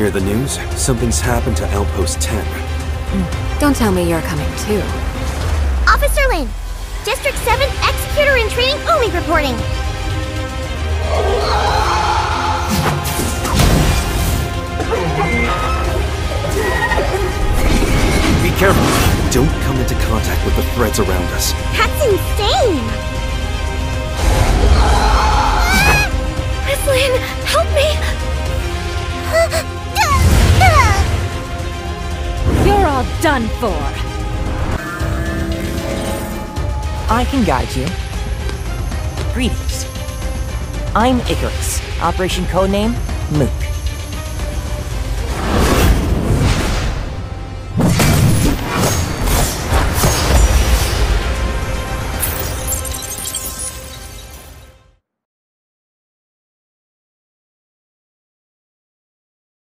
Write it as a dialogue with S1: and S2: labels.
S1: hear the news? Something's happened to Outpost 10.
S2: Don't tell me you're coming too.
S3: Officer Lin, District 7 Executor in Training Umi reporting.
S1: Be careful! Don't come into contact with the threads around us.
S3: That's insane!
S2: Miss Lin, help me! You're all done for.
S4: I can guide you. Greetings. I'm Icarus. Operation codename, Moon.